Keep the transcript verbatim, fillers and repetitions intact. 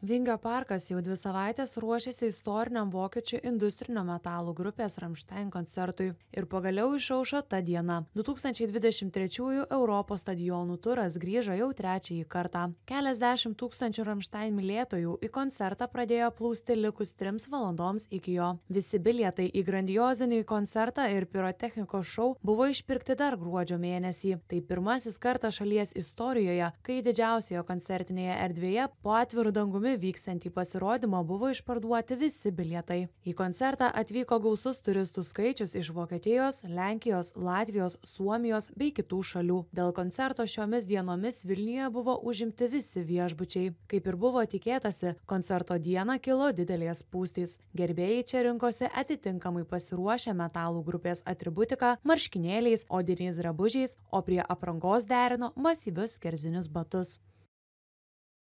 Vingio parkas jau dvi savaitės ruošiasi istoriniam vokiečių industrinio metalų grupės Rammstein koncertui ir pagaliau išaušo ta diena. du tūkstančiai dvidešimt trečiųjų Europos stadionų turas grįžo jau trečiąjį kartą. Keliasdešimt tūkstančių Rammstein mylėtojų į koncertą pradėjo plūsti likus trims valandoms iki jo. Visi bilietai į grandiozinį koncertą ir pirotechnikos šou buvo išpirkti dar gruodžio mėnesį. Tai pirmasis kartas šalies istorijoje, kai didžiausioje koncertinėje erdvėje po atviru dangumi vyksiantį pasirodymą buvo išparduoti visi bilietai. Į koncertą atvyko gausus turistų skaičius iš Vokietijos, Lenkijos, Latvijos, Suomijos bei kitų šalių. Dėl koncerto šiomis dienomis Vilniuje buvo užimti visi viešbučiai. Kaip ir buvo tikėtasi, koncerto dieną kilo didelės spūstys. Gerbėjai čia rinkosi atitinkamai pasiruošę metalų grupės atributiką marškinėliais, odiniais drabužiais, o prie aprangos derino masyvius kerzinius batus.